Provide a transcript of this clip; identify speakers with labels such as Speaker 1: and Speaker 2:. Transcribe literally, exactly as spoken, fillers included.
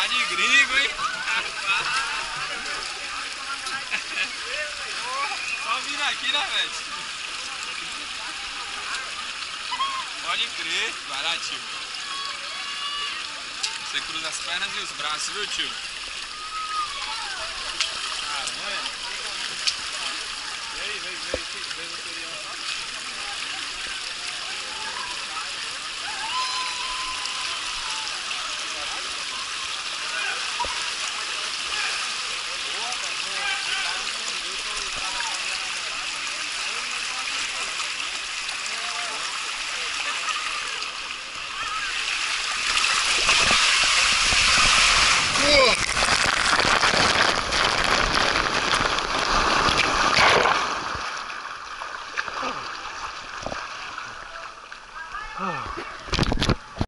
Speaker 1: Tá de gringo, hein? Só vindo aqui, né, velho? Pode crer, vai lá, tio. Você cruza as pernas e os braços, viu, tio? Caramba. Vem, vem, vem, vem no serião, tá?
Speaker 2: Oh.